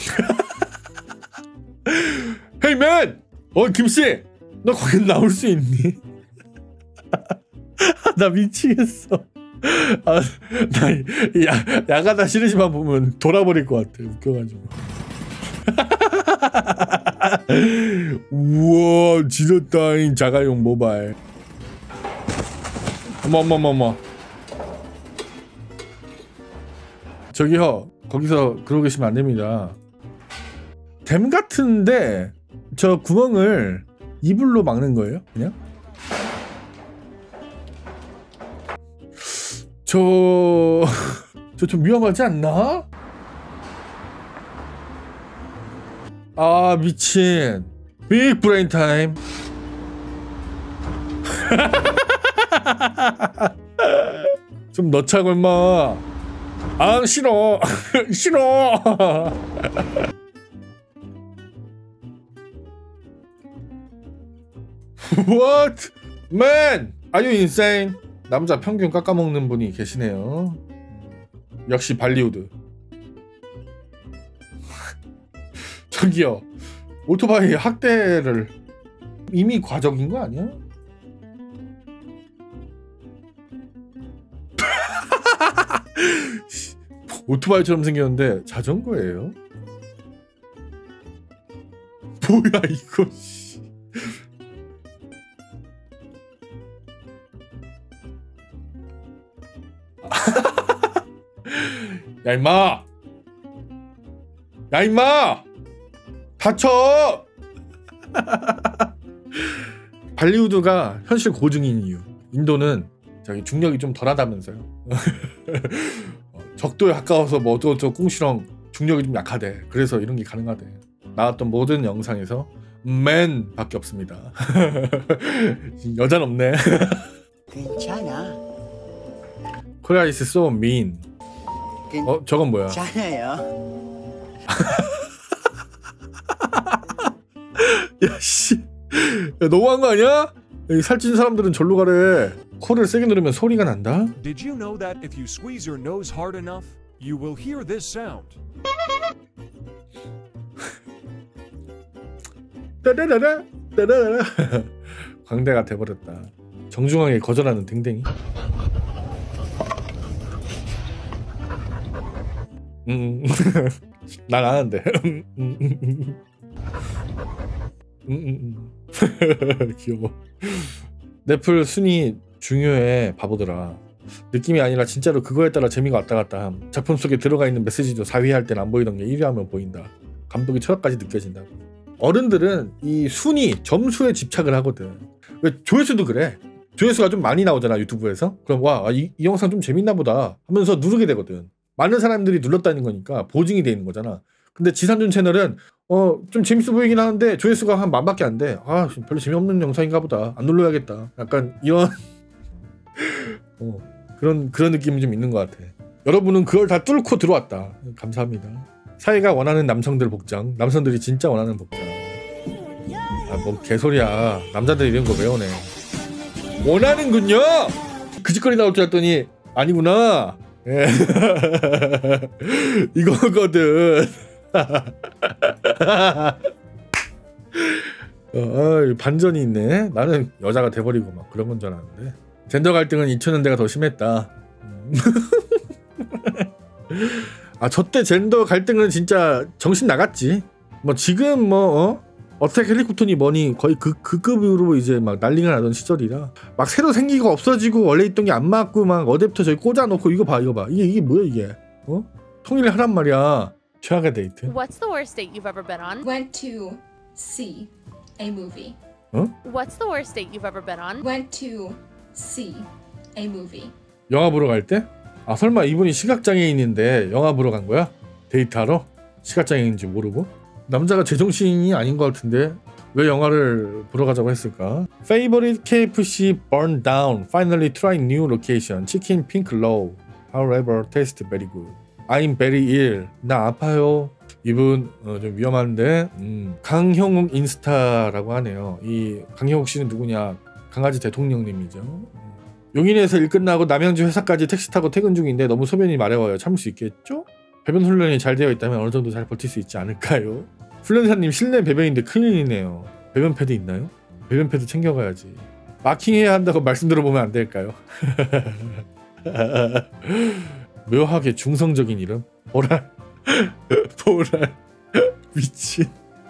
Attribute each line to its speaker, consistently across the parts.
Speaker 1: 헤이 맨! 김씨! 너 거기 나올 수 있니? 나 미치겠어. 나 야가다 시리즈만 보면 돌아버릴 것 같아. 웃겨가지고. 우와 지렸다잉 자가용 모바일. 어머머머머. 저기요 거기서 그러고 계시면 안됩니다. 댐 같은데 저 구멍을 이불로 막는 거예요? 그냥? 저 좀 위험하지 않나? 아 미친. 빅 브레인 타임. 좀 넣자고 임마. 아 싫어. 싫어. What? Man! Are you insane? 남자 평균 깎아먹는 분이 계시네요. 역시 발리우드. 저기요 오토바이 학대를 이미 과적인 거 아니야? 오토바이처럼 생겼는데 자전거예요? 뭐야 이거. 야 임마! 야 임마! 다쳐! 발리우드가 현실 고증인 이유. 인도는 저기 중력이 좀 덜하다면서요. 적도에 가까워서 뭐 어쩌고저쩌고 꿍시렁 중력이 좀 약하대. 그래서 이런 게 가능하대. 나왔던 모든 영상에서 맨 밖에 없습니다. 여자는 없네.
Speaker 2: 괜찮아.
Speaker 1: 코리아 is so mean. 저건 뭐야?
Speaker 2: 괜찮아요.
Speaker 1: 야 씨, 야, 너무한 거 아니야? 여기 살찐 사람들은 절로 가래. 코를 세게 누르면 소리가 난다.
Speaker 3: Did you know that if you squeeze your nose hard enough, you will hear this sound?
Speaker 1: 따라라라 따라라라. 광대가 돼버렸다. 정중하게 거절하는 댕댕이. 난 아는데. 귀여워. 넷플 순위 중요해 바보들아. 느낌이 아니라 진짜로 그거에 따라 재미가 왔다 갔다 함. 작품 속에 들어가 있는 메시지도 4위 할 땐 안 보이던 게 1위 하면 보인다. 감독의 철학까지 느껴진다. 어른들은 이 순위 점수에 집착을 하거든. 왜 조회수도 그래. 조회수가 좀 많이 나오잖아 유튜브에서. 그럼 와 이 영상 좀 재밌나 보다 하면서 누르게 되거든. 많은 사람들이 눌렀다는 거니까 보증이 돼 있는 거잖아. 근데 지산준 채널은 좀 재밌어 보이긴 하는데 조회수가 한 10,000밖에 안 돼. 아 별로 재미없는 영상인가 보다. 안 눌러야겠다. 약간 이런 그런 느낌이 좀 있는 것 같아. 여러분은 그걸 다 뚫고 들어왔다. 감사합니다. 사회가 원하는 남성들 복장. 남성들이 진짜 원하는 복장. 아 뭐 개소리야. 남자들이 이런 거 왜 원해. 원하는군요. 그 짓거리 나올 줄 알았더니 아니구나. 예. 이거거든. 반전이 있네. 나는 여자가 돼버리고 막 그런 건 줄 알았는데 젠더 갈등은 2000년대가 더 심했다. 아 저때 젠더 갈등은 진짜 정신 나갔지. 뭐 지금 어택 헬리콥터니 뭐니 거의 그 급으로 이제 막 난리가 나던 시절이라 막 새로 생기고 없어지고 원래 있던 게 안 맞고 막 어제부터 저기 꽂아놓고 이거 봐 이게 뭐야 이게. 통일을 하란 말이야. 최악의 데이트.
Speaker 4: What's the worst date you've ever been on?
Speaker 5: Went to see a movie.
Speaker 4: What's the worst date you've ever been on?
Speaker 5: Went to see a movie.
Speaker 1: 영화 보러 갈 때? 아 설마 이분이 시각장애인인데 영화 보러 간 거야? 데이트하러? 시각장애인인지 모르고? 남자가 제정신이 아닌 것 같은데 왜 영화를 보러 가자고 했을까? Favorite KFC burned down. Finally try new location. Chicken pink low. However taste very good. I'm very ill. 나 아파요. 이분 좀 위험한데 강형욱 인스타라고 하네요. 이 강형욱 씨는 누구냐? 강아지 대통령님이죠. 용인에서 일 끝나고 남양주 회사까지 택시 타고 퇴근 중인데 너무 소변이 마려워요. 참을 수 있겠죠? 배변 훈련이 잘 되어 있다면 어느 정도 잘 버틸 수 있지 않을까요? 훈련사님 실내 배변인데 큰일이네요. 배변 패드 있나요? 배변 패드 챙겨가야지. 마킹해야 한다고 말씀 들어보면 안 될까요? 묘하게 중성적인 이름? 보랄 보랄 미친.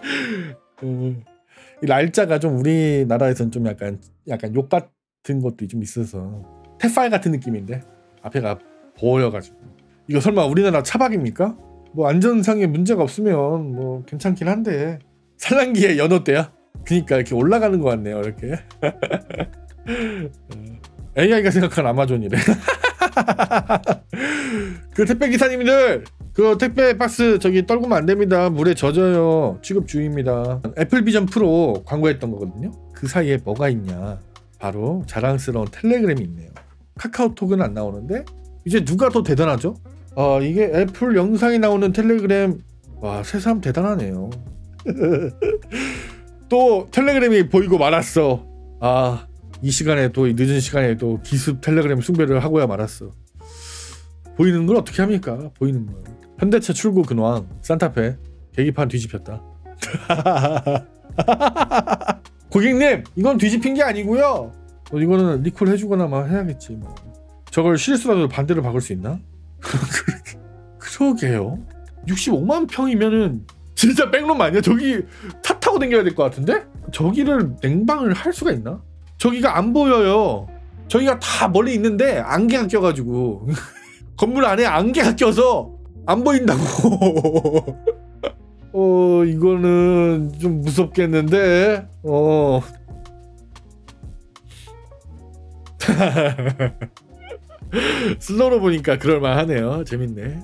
Speaker 1: 이 날짜가 좀 우리나라에서는 좀 약간 욕 같은 것도 좀 있어서 태파이 같은 느낌인데 앞에가 보여가지고 이거 설마 우리나라 차박입니까? 뭐 안전상에 문제가 없으면 뭐 괜찮긴 한데 산란기에 연어대야? 그니까 이렇게 올라가는 것 같네요 이렇게. AI가 생각한 아마존이래. 그 택배 기사님들 그 택배 박스 저기 떨구면 안 됩니다. 물에 젖어요. 취급 주의입니다. 애플 비전 프로 광고했던 거거든요. 그 사이에 뭐가 있냐, 바로 자랑스러운 텔레그램이 있네요. 카카오톡은 안 나오는데 이제 누가 더 대단하죠? 이게 애플 영상이 나오는 텔레그램. 와, 새삼 대단하네요. 또 텔레그램이 보이고 말았어. 이 시간에 또 늦은 시간에 또 기습 텔레그램 숭배를 하고야 말았어. 보이는 걸 어떻게 합니까? 보이는 걸. 현대차 출고 근황. 산타페 계기판 뒤집혔다. 고객님, 이건 뒤집힌 게 아니고요. 이거는 리콜 해주거나 막 해야겠지. 뭐. 저걸 실수라도 반대로 바꿀 수 있나? 그러게요. 65만 평이면은 진짜 백룸 아니야? 저기 차 타고 다녀야 될 것 같은데? 저기를 냉방을 할 수가 있나? 저기가 안 보여요. 저기가 다 멀리 있는데 안개가 껴가지고 건물 안에 안개가 껴서 안 보인다고. 이거는 좀 무섭겠는데. 슬로우로 보니까 그럴만하네요. 재밌네.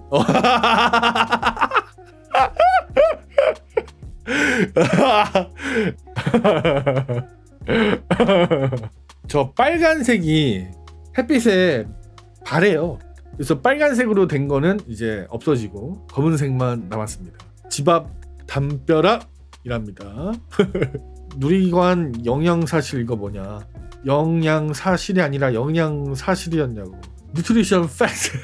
Speaker 1: 저 빨간색이 햇빛에 바래요. 그래서 빨간색으로 된 거는 이제 없어지고 검은색만 남았습니다. 집 앞 담벼락이랍니다. 누리관 영양사실 이거 뭐냐? 영양사실이 아니라 영양사실이었냐고. 뉴트리션 팩트.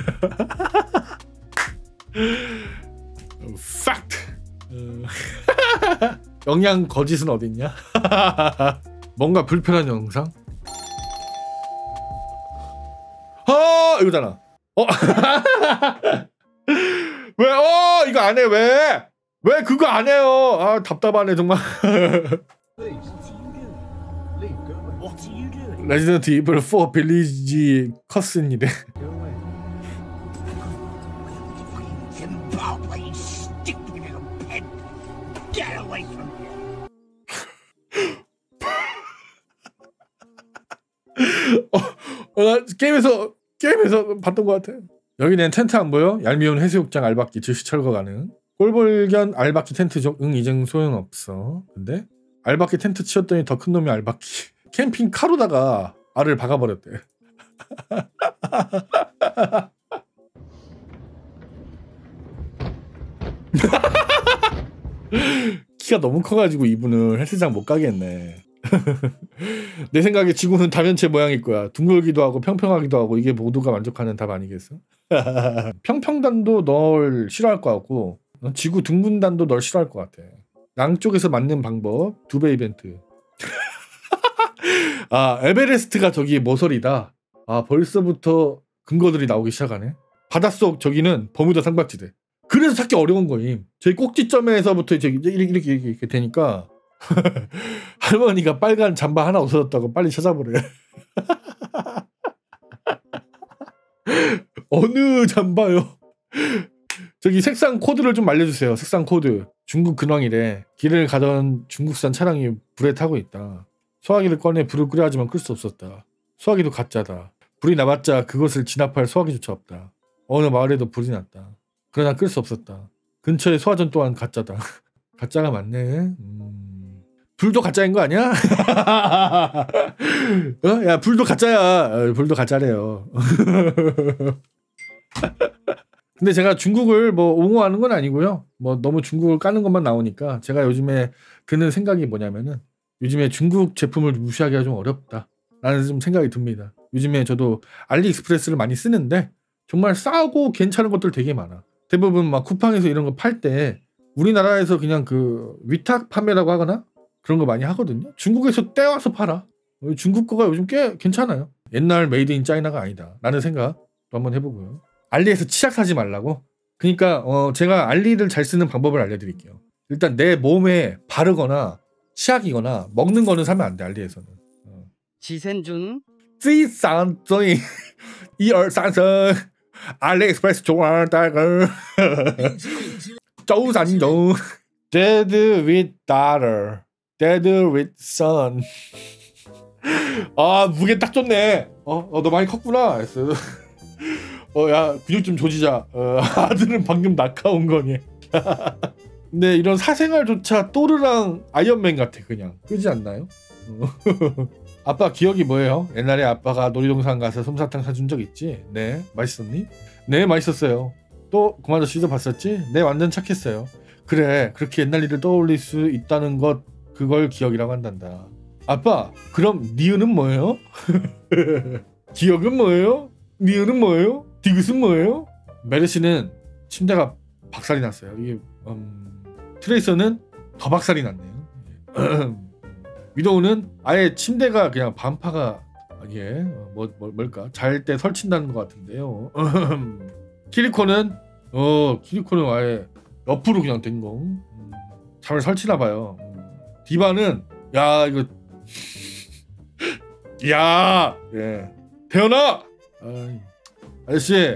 Speaker 1: 팩트. 영양 거짓은 어딨냐? 뭔가 불편한 영상? 이거잖아. 왜? 이거 안 해? 왜 그거 안 해요? 답답하네 정말. 레지던트 이블 4 빌리지 커슨이래. 나 게임에서 봤던 것 같아. 여기는 텐트 안 보여? 얄미운 해수욕장 알박기 즉시 철거 가능. 꼴불견 알박기 텐트족. 이젠 소용없어. 근데 알박기 텐트 치웠더니 더 큰 놈이 알박기 캠핑 카로다가 알을 박아버렸대. 키가 너무 커가지고 이분은 헬스장 못 가겠네. 내 생각에 지구는 다면체 모양일 거야. 둥글기도 하고 평평하기도 하고. 이게 모두가 만족하는 답 아니겠어? 평평단도 널 싫어할 것 같고 지구 둥근단도 널 싫어할 것 같아. 양쪽에서 맞는 방법 2배 이벤트. 에베레스트가 저기 모서리다. 벌써부터 근거들이 나오기 시작하네. 바닷속 저기는 버뮤다 삼각지대. 그래서 찾기 어려운 거임. 저희 꼭지점에서부터 이렇게 되니까 할머니가 빨간 잠바 하나 없어졌다고 빨리 찾아보래. 어느 잠바요? 저기 색상 코드를 좀 알려주세요. 색상 코드. 중국 근황이래. 길을 가던 중국산 차량이 불에 타고 있다. 소화기를 꺼내 불을 끄려 하지만 끌 수 없었다. 소화기도 가짜다. 불이 나봤자 그것을 진압할 소화기조차 없다. 어느 마을에도 불이 났다. 그러나 끌 수 없었다. 근처의 소화전 또한 가짜다. 가짜가 많네. 불도 가짜인 거 아니야? 야, 불도 가짜야. 불도 가짜래요. 근데 제가 중국을 뭐 옹호하는 건 아니고요. 뭐 너무 중국을 까는 것만 나오니까 제가 요즘에 드는 생각이 뭐냐면은 요즘에 중국 제품을 무시하기가 좀 어렵다 라는 좀 생각이 듭니다. 요즘에 저도 알리익스프레스를 많이 쓰는데 정말 싸고 괜찮은 것들 되게 많아. 대부분 막 쿠팡에서 이런 거 팔 때 우리나라에서 그냥 그 위탁 판매라고 하거나 그런 거 많이 하거든요. 중국에서 떼와서 팔아. 중국 거가 요즘 꽤 괜찮아요. 옛날 메이드 인 짜이나가 아니다 라는 생각 한번 해보고요. 알리에서 치약 사지 말라고? 그러니까 제가 알리를 잘 쓰는 방법을 알려드릴게요. 일단 내 몸에 바르거나 치약이거나 먹는 거는 사면 안 돼. 알리에서는.
Speaker 6: 지센준
Speaker 1: 1,3,4,1,2,3,4 알리익스프레스 좋아한다고 조산종 Dead with daughter Dead with son. 아 무게 딱 좋네. 너 많이 컸구나. 야 근육 좀 조지자. 아들은 방금 낙하온 거니. 근데 이런 사생활조차 또르랑 아이언맨 같아. 그냥 끄지 않나요? 아빠 기억이 뭐예요? 옛날에 아빠가 놀이동산 가서 솜사탕 사준 적 있지? 네. 맛있었니? 네 맛있었어요. 또 그 아저씨도 봤었지? 네 완전 착했어요. 그래 그렇게 옛날 일을 떠올릴 수 있다는 것 그걸 기억이라고 한단다. 아빠 그럼 니은은 뭐예요? 기억은 뭐예요? 니은은 뭐예요? 디귿은 뭐예요? 메르시는 침대가 박살이 났어요. 이게 트레이서는 더 박살이 났네요. 위도우는 아예 침대가 그냥 반파가 뭘까 잘 때 설친다는 것 같은데요. 키리코는 아예 옆으로 그냥 된 거. 잠을 설치나 봐요. 디바는 야 이거 야 예. 태연아 아저씨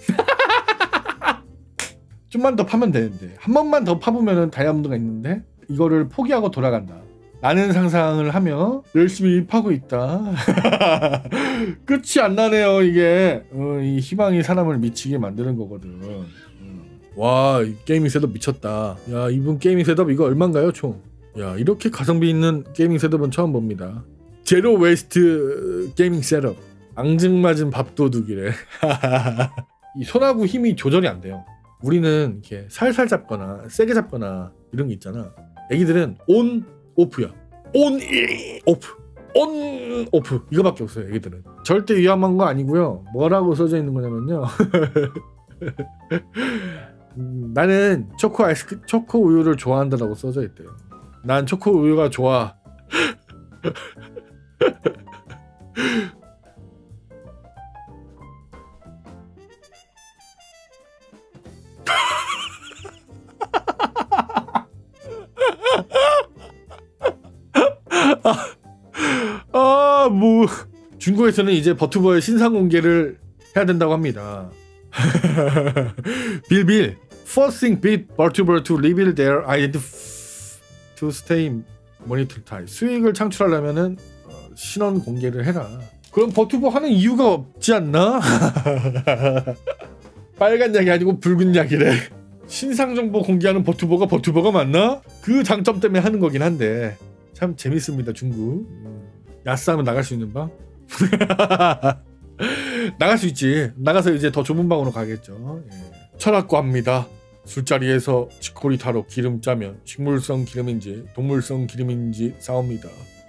Speaker 1: 좀만 더 파면 되는데 한 번만 더 파보면은 다이아몬드가 있는데 이거를 포기하고 돌아간다 라는 상상을 하며 열심히 파고 있다. 끝이 안 나네요. 이게 이 희망이 사람을 미치게 만드는 거거든. 와, 이 게이밍 셋업 미쳤다. 야, 이분 게이밍 셋업 이거 얼마인가요 총? 야, 이렇게 가성비 있는 게이밍 셋업은 처음 봅니다. 제로 웨이스트 게이밍 셋업. 앙증맞은 밥도둑이래. 이 손하고 힘이 조절이 안 돼요. 우리는 이렇게 살살 잡거나 세게 잡거나 이런 게 있잖아. 애기들은 온 오프야. 온 오프. 온 오프 이거밖에 없어요. 애기들은. 절대 위험한 거 아니고요. 뭐라고 써져 있는 거냐면요. 나는 초코 우유를 좋아한다라고 써져 있대요. 난 초코 우유가 좋아. 뭐 중국에서는 이제 버튜버의 신상 공개를 해야 된다고 합니다. 빌빌 forcing big 버튜버 to reveal their identity to stay monetized. 수익을 창출하려면은 신원 공개를 해라. 그럼 버튜버 하는 이유가 없지 않나? 빨간 약이 아니고 붉은 약이래. 신상 정보 공개하는 버튜버가 맞나? 그 장점 때문에 하는 거긴 한데 참 재밌습니다. 중국. 야스하면 나갈 수 있는 방? 나갈 수 있지. 나가서 이제 더 좁은 방으로 가겠죠. 예. 철학과입니다. 술자리에서 치코리타로 기름 짜면 식물성 기름인지 동물성 기름인지 싸웁니다.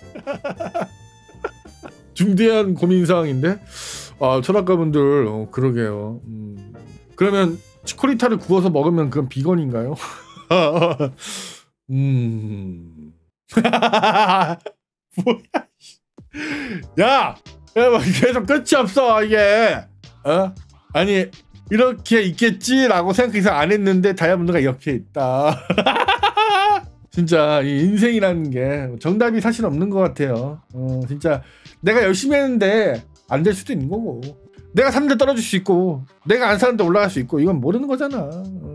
Speaker 1: 중대한 고민사항인데 철학가분들 그러게요. 그러면 치코리타를 구워서 먹으면 그건 비건인가요? 뭐야? 야, 계속 끝이 없어 이게. 아니 이렇게 있겠지라고 생각해서 안 했는데 다이아몬드가 이렇게 있다. 진짜 이 인생이라는 게 정답이 사실 없는 것 같아요. 진짜 내가 열심히 했는데 안 될 수도 있는 거고, 내가 샀는데 떨어질 수 있고, 내가 안 샀는데 올라갈 수 있고, 이건 모르는 거잖아.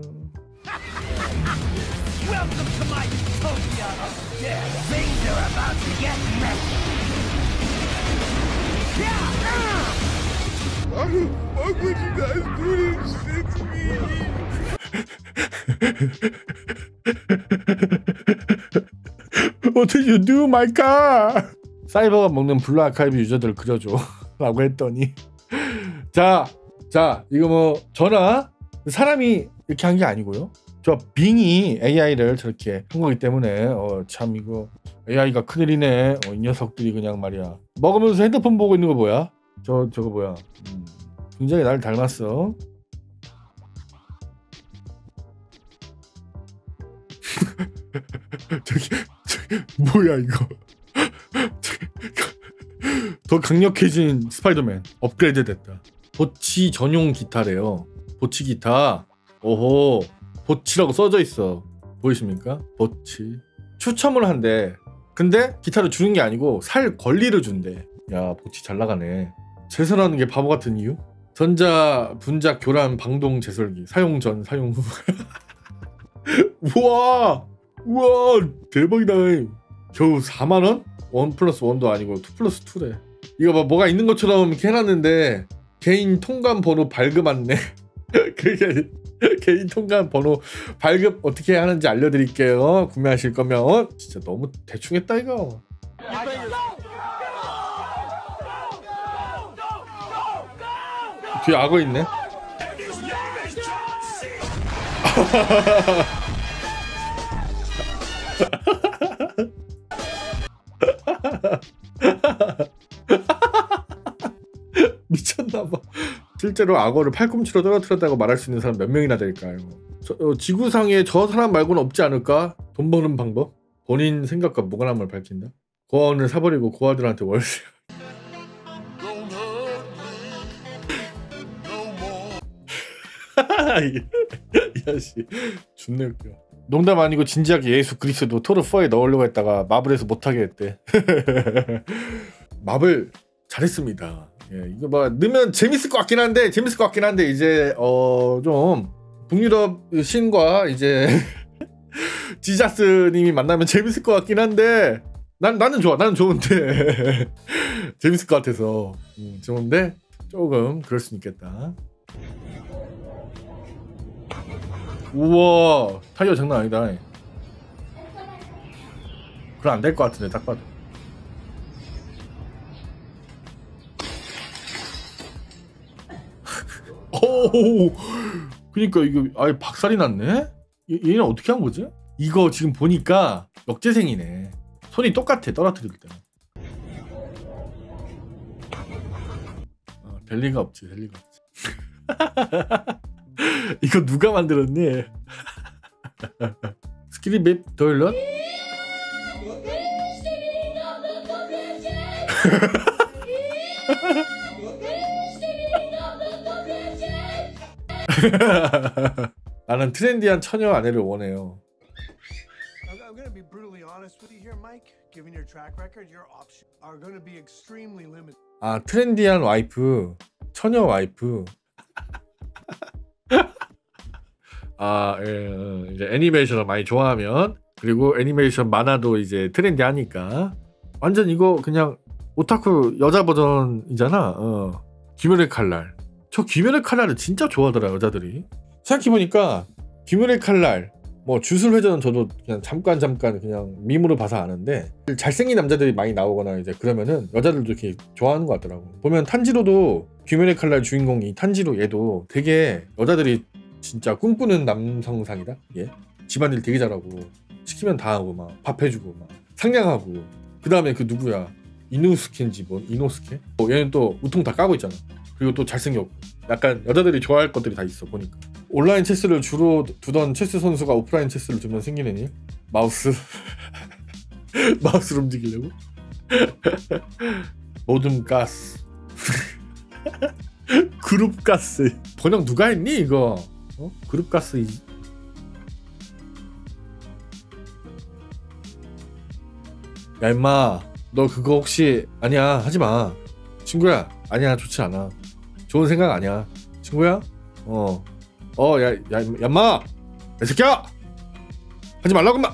Speaker 1: What did you do, my car? 사이버가 먹는 블루 아카이브 유저들을 그려줘 라고 했더니 자 이거 뭐 저나 사람이 이렇게 한 게 아니고요. 저 빙이 AI를 저렇게 한 거기 때문에 참 이거 AI가 큰일이네. 이 녀석들이 그냥 말이야. 먹으면서 핸드폰 보고 있는 거 뭐야? 저거 뭐야? 굉장히 나를 닮았어. 저기 뭐야 이거. 더 강력해진 스파이더맨 업그레이드 됐다. 보치 전용 기타래요. 보치 기타. 오호, 보치라고 써져 있어. 보이십니까? 보치. 추첨을 한대. 근데 기타를 주는 게 아니고 살 권리를 준대. 야, 보치 잘 나가네. 제설하는 게 바보 같은 이유? 전자 분자 교란 방동 제설기 사용 전 사용 후. 우와 대박이다. 겨우 4만원? 1+1도 아니고 2+2래. 이거 봐, 뭐가 있는 것처럼 이렇게 해놨는데 개인 통관 번호 발급 안내. 그게 개인 통관 번호 발급 어떻게 하는지 알려드릴게요. 구매하실 거면. 진짜 너무 대충 했다 이거. 뒤에 악어 있네. 미쳤나봐. 실제로 악어를 팔꿈치로 떨어뜨렸다고 말할 수 있는 사람 몇 명이나 될까요? 지구상에 저 사람 말고는 없지 않을까? 돈 버는 방법? 본인 생각과 무관함을 밝힌다? 고아원을 사버리고 고아들한테 월세. 야씨 존나 웃겨. 농담 아니고 진지하게 예수 그리스도 토르 4에 넣으려고 했다가 마블에서 못하게 했대. 마블 잘했습니다. 예, 이거 뭐 넣으면 재밌을 것 같긴 한데 이제 좀 북유럽 신과 이제 지자스님이 만나면 재밌을 것 같긴 한데 나는 좋아. 나는 좋은데 재밌을 것 같아서 좋은데 조금 그럴 수 있겠다. 우와, 타이어 장난 아니다. 그럼 안 될 것 같은데 딱 봐도. 오, 그니까 이거 아예 박살이 났네. 얘는 어떻게 한 거지? 이거 지금 보니까 역재생이네. 손이 똑같아 떨어뜨릴 때. 될 리가 없지. 이거 누가 만들었니? 스키리빗 토일럿? 나는 트렌디한 처녀 아내를 원해요.
Speaker 7: I'm going to be brutally honest with you here, Mike. Given your track record, your options are going to be extremely limited.
Speaker 1: 아, 트렌디한 와이프, 처녀 와이프. 아, 예, 이제 애니메이션을 많이 좋아하면, 그리고 애니메이션 만화도 이제 트렌디하니까 완전 이거 그냥 오타쿠 여자 버전이잖아. 귀멸의 칼날. 저 귀멸의 칼날을 진짜 좋아하더라 여자들이. 생각해보니까 귀멸의 칼날 뭐 주술회전은 저도 그냥 잠깐 그냥 밈으로 봐서 아는데 잘생긴 남자들이 많이 나오거나 이제 그러면은 여자들도 이렇게 좋아하는 것 같더라고. 보면 탄지로도 귀멸의 칼날 주인공이 탄지로 얘도 되게 여자들이 진짜 꿈꾸는 남성상이다. 예, 집안일 되게 잘하고 시키면 다 하고 막 밥 해주고 막 상냥하고. 그 다음에 그 누구야 이누스케인지 뭐 이노스케? 얘는 또 우통 다 까고 있잖아. 그리고 또 잘생겼고 약간 여자들이 좋아할 것들이 다 있어 보니까. 온라인 체스를 주로 두던 체스 선수가 오프라인 체스를 두면 생기는 일? 마우스 마우스로 움직이려고? 모든 가스 그룹 가스 번역 누가 했니 이거? 그룹 가스. 야 임마 너 그거 혹시 아니야 하지마 친구야. 아니야 좋지 않아. 좋은 생각 아니야 친구야. 야 임마 이 새끼야 하지 말라고 임마.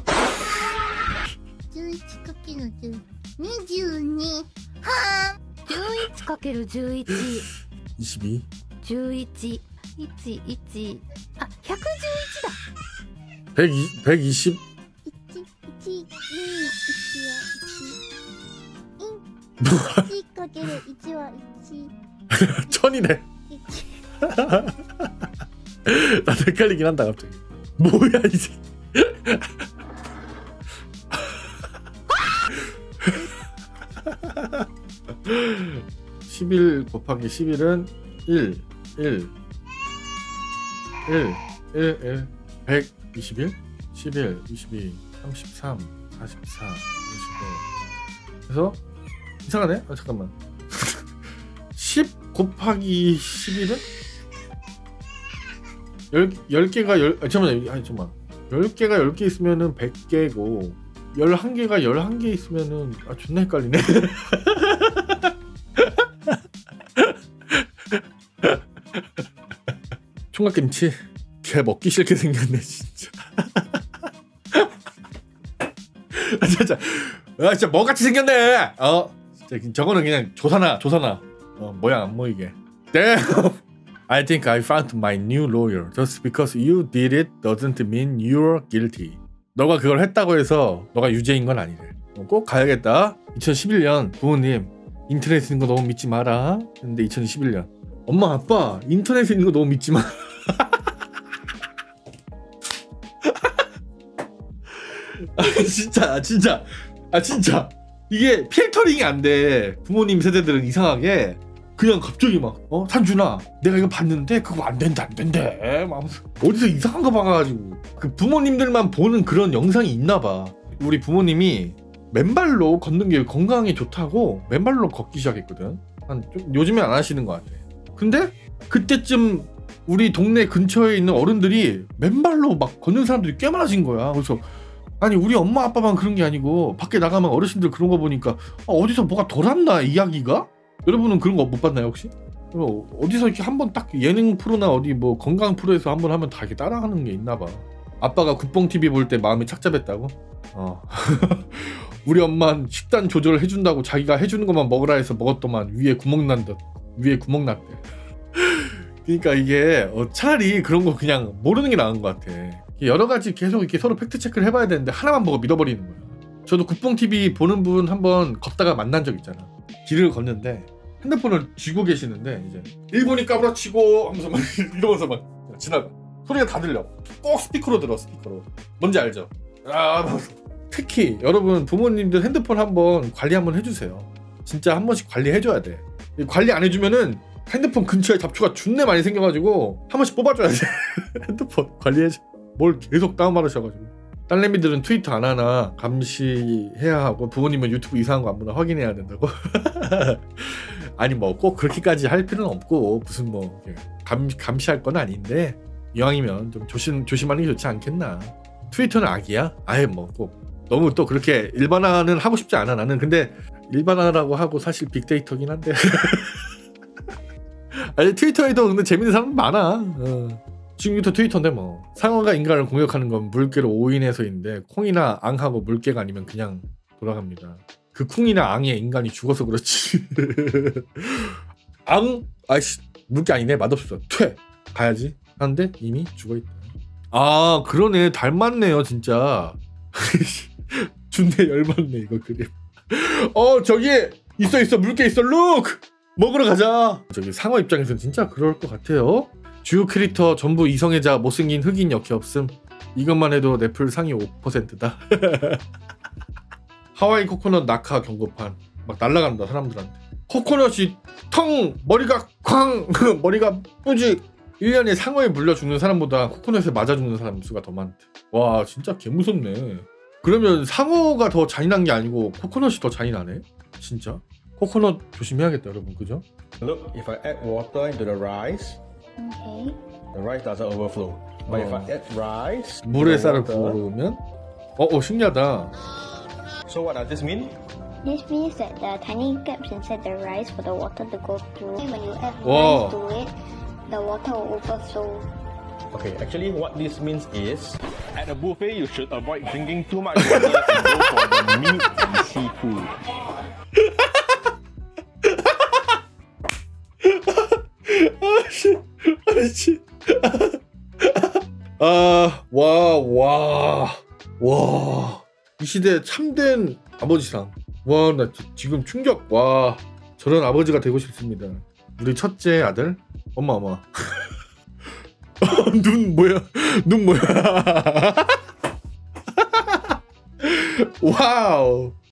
Speaker 8: 11×10 22 は 11×11
Speaker 1: 22
Speaker 8: 11 11 あ、111だ
Speaker 1: 120
Speaker 8: 1 1×1 は 1
Speaker 1: 천이네. 나도 헷갈리긴 한다 갑자기. 뭐야 이제. 11 곱하기 11은 1 1 1 1 1 121? 11, 22, 33, 44, 55. 그래서 이상하네? 아, 잠깐만. 10 곱하기 11은? 10개가 잠깐만. 10개가 10개 있으면은 100개고 11개가 11개 있으면은 존나 헷갈리네. 총각김치 개 먹기 싫게 생겼네 진짜. 진짜 뭐같이 생겼네. 진짜 저거는 그냥 조사나 모양 안 보이게. Damn. I think I found my new lawyer. Just because you did it doesn't mean you're guilty. 너가 그걸 했다고 해서 너가 유죄인 건 아니래. 꼭 가야겠다. 2011년 부모님 인터넷에 있는 거 너무 믿지 마라. 근데 2021년 엄마 아빠 인터넷에 있는 거 너무 믿지 마. 진짜 이게 필터링이 안 돼. 부모님 세대들은 이상하게 그냥 갑자기 막 산준아 내가 이거 봤는데 그거 안 된대 막 어디서 이상한 거 봐가지고 그 부모님들만 보는 그런 영상이 있나 봐. 우리 부모님이 맨발로 걷는 게 건강에 좋다고 맨발로 걷기 시작했거든. 좀 요즘에 안 하시는 것 같아. 근데 그때쯤 우리 동네 근처에 있는 어른들이 맨발로 막 걷는 사람들이 꽤 많아진 거야. 그래서 아니 우리 엄마 아빠만 그런 게 아니고 밖에 나가면 어르신들 그런 거 보니까 어디서 뭐가 돌았나 이야기가? 여러분은 그런 거 못 봤나요 혹시? 어디서 이렇게 한번 딱 예능 프로나 어디 뭐 건강 프로에서 한번 하면 다 이렇게 따라하는 게 있나 봐. 아빠가 국뽕 TV 볼 때 마음이 착잡했다고? 우리 엄마는 식단 조절을 해준다고 자기가 해주는 것만 먹으라 해서 먹었더만 위에 구멍 난 듯. 위에 구멍 났대. 그러니까 이게 차라리 그런 거 그냥 모르는 게 나은 것 같아. 여러 가지 계속 이렇게 서로 팩트 체크를 해봐야 되는데 하나만 보고 믿어버리는 거야. 저도 국뽕 TV 보는 분 한번 걷다가 만난 적 있잖아. 길을 걷는데 핸드폰을 쥐고 계시는데 이제 일본이 까부러치고 하면서 막 이러면서 막 지나가. 소리가 다 들려. 꼭 스피커로 들어. 스피커로. 뭔지 알죠? 특히 여러분 부모님들 핸드폰 한번 관리 한번 해주세요. 진짜 한 번씩 관리해줘야 돼. 관리 안 해주면은 핸드폰 근처에 잡초가 존내 많이 생겨가지고 한 번씩 뽑아줘야 돼. 핸드폰 관리해줘. 뭘 계속 다운받으셔가지고. 딸내미들은 트위터 안 하나 감시해야 하고 부모님은 유튜브 이상한 거 안 보나 확인해야 된다고. 아니 뭐 꼭 그렇게까지 할 필요는 없고 무슨 뭐 감시할 건 아닌데 이왕이면 좀 조심하는 게 좋지 않겠나. 트위터는 악이야? 아예 뭐 꼭 너무 또 그렇게 일반화는 하고 싶지 않아 나는. 근데 일반화라고 하고 사실 빅데이터긴 한데. 아니 트위터에도 근데 재밌는 사람 많아. 지금부터 트위터인데 뭐 상어가 인간을 공격하는 건 물개로 오인해서인데 콩이나 앙하고 물개가 아니면 그냥 돌아갑니다. 그 콩이나 앙에 인간이 죽어서 그렇지. 앙? 아이씨 물개 아니네. 맛없어. 퇴! 가야지 하는데 이미 죽어있다. 아 그러네. 닮았네요 진짜. 준대 열받네 이거 그림. 저기 있어 물개 있어. 룩! 먹으러 가자. 저기 상어 입장에서는 진짜 그럴 것 같아요. 주요 캐릭터 전부 이성애자 못생긴 흑인 역해 없음. 이것만 해도 넷플 상위 5%다. 하와이 코코넛 낙하 경고판 막 날라간다 사람들한테. 코코넛이 텅 머리가 쾅 머리가 뿌직. 1년에 상어에 물려 죽는 사람보다 코코넛에 맞아 죽는 사람 수가 더 많대. 와 진짜 개무섭네. 그러면 상어가 더 잔인한 게 아니고 코코넛이 더 잔인하네 진짜. 코코넛 조심해야겠다 여러분. 그죠?
Speaker 9: Look, if I add water into the rice,
Speaker 8: Okay.
Speaker 9: the rice doesn't overflow. But if I add rice,
Speaker 1: 물에
Speaker 9: into
Speaker 1: 쌀을
Speaker 9: water,
Speaker 1: 부으면 신기하다.
Speaker 9: so what does this mean?
Speaker 8: This means that there are tiny gaps inside the rice for the water to go through. When you add
Speaker 1: Wow.
Speaker 8: rice to it, the water will overflow.
Speaker 9: Okay, actually what this means is, at a buffet you should avoid drinking too much water and go for the meat and seafood.
Speaker 1: 아씨. 와. 이 시대 참된 아버지상. 와, 나 지금 충격. 와, 저런 아버지가 되고 싶습니다. 우리 첫째 아들. 엄마. 눈 뭐야? 와우.